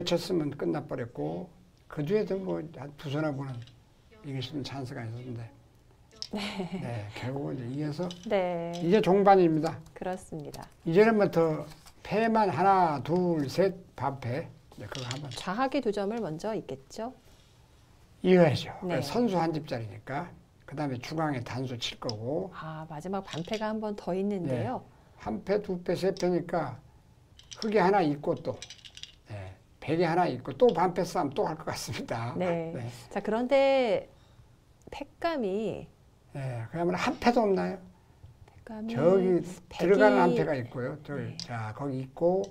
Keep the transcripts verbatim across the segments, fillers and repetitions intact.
쳤으면 끝나버렸고 그 뒤에도 뭐 두 손에 보는 이길 수 있는 찬스가 있었는데 네. 네, 결국은 이제 이겨서 네. 이제 종반입니다. 그렇습니다. 이제는 뭐 더 패만 하나, 둘, 셋 반패 네, 그거 한번 좌하기 두 점을 먼저 있겠죠. 이어야죠. 네. 선수 한 집짜리니까 그 다음에 중앙에 단수 칠 거고 아 마지막 반패가 한 번 더 있는데요. 네. 한 패, 두 패, 세 패니까 흙이 하나 있고 또 네. 백이 하나 있고 또 반패 싸움 또 할 것 같습니다. 네. 네. 자 그런데 패감이 네. 그러면 한 패도 없나요? 패감이 저기 백이... 들어가는 한 패가 있고요. 저기 네. 자 거기 있고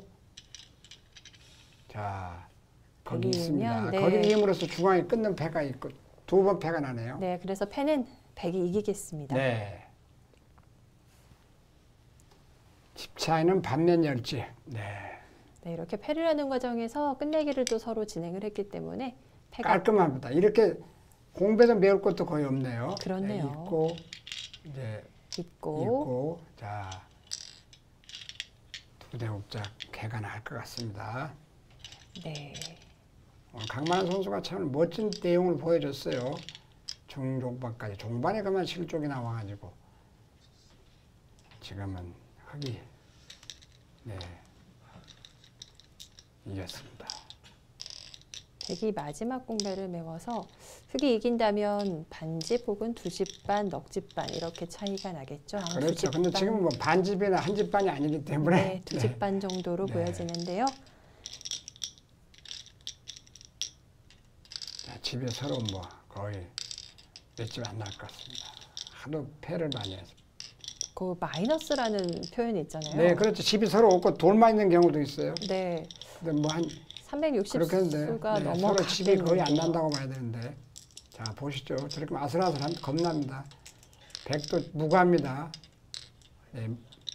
자 거기 있습니다. 네. 거기 임으로써 중앙에 끊는 패가 있고 두 번 패가 나네요. 네. 그래서 패는 백이 이기겠습니다. 네. 집 차이는 반면 열지. 네. 네. 이렇게 패를 하는 과정에서 끝내기를 또 서로 진행을 했기 때문에 패가 깔끔합니다. 이렇게 공배도 메울 것도 거의 없네요. 그렇네요. 네, 있고 이제 있고, 있고 자 두 대국작 개간할 것 같습니다. 네. 오늘 강만한 선수가 참 멋진 내용을 보여줬어요. 중종반까지 종반에 그만 실족이 나와가지고 지금은 흑이 네 이겼습니다. 백이 마지막 공배를 메워서 흑이 이긴다면 반집 혹은 두집 반, 넉집 반 이렇게 차이가 나겠죠. 아마 그렇죠. 근데 두집 지금 뭐 반집이나 한집 반이 아니기 때문에 네, 두집 반 정도로 네. 보여지는데요. 자, 집에 서로 뭐 거의 몇 집 안 날 것 같습니다. 하도 패를 많이 해서. 그 마이너스라는 표현이 있잖아요. 네, 그렇죠. 집이 서로 없고 돌만 있는 경우도 있어요. 네. 근데 뭐 한 삼백육십 그렇게 했는데 수가 네, 넘어가겠네요. 서로 집이 거의 안 난다고 봐야 되는데 자 보시죠. 저렇게 아슬아슬한 겁납니다. 백도 무고합니다. 네,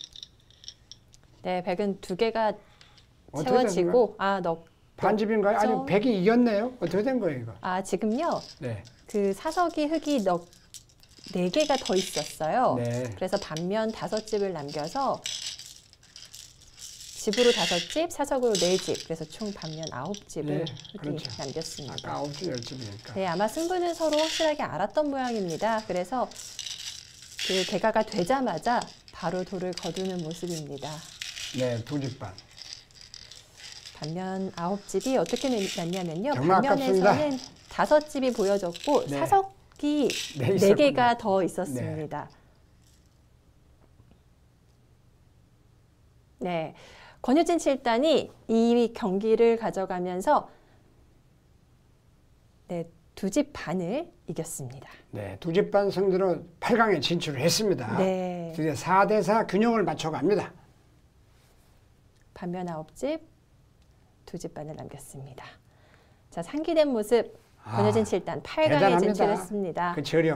네, 백은 두 개가 어떻게 채워지고 아, 넉 반집인가요? 아니 점. 백이 이겼네요. 어떻게 된 거예요 이거? 아, 지금요. 네, 그 사석이 흑이 넉 네 개가 더 있었어요. 네. 그래서 반면 다섯 집을 남겨서 집으로 다섯 집, 사석으로 네 집. 그래서 총 반면 아홉 집을 네, 흑이 그렇죠. 남겼습니다. 아까 아홉 집, 열 집이니까. 네, 아마 승부는 서로 확실하게 알았던 모양입니다. 그래서 그 개가가 되자마자 바로 돌을 거두는 모습입니다. 네, 두 집 반. 반면 아홉 집이 어떻게 났냐면요. 정말 반면에서는 다섯 집이 보여졌고 네. 사석이 네, 네 개가 더 있었습니다. 네. 네. 권유진 칠단이 이 경기를 가져가면서 네, 두 집 반을 이겼습니다. 네, 두 집 반 승리로 팔 강에 진출을 했습니다. 네. 드디어 사 대 사 균형을 맞춰갑니다. 반면 아홉 집, 두 집 반을 남겼습니다. 자, 상기된 모습 권유진 칠단 팔 강에 대단합니다. 진출했습니다. 그 저력.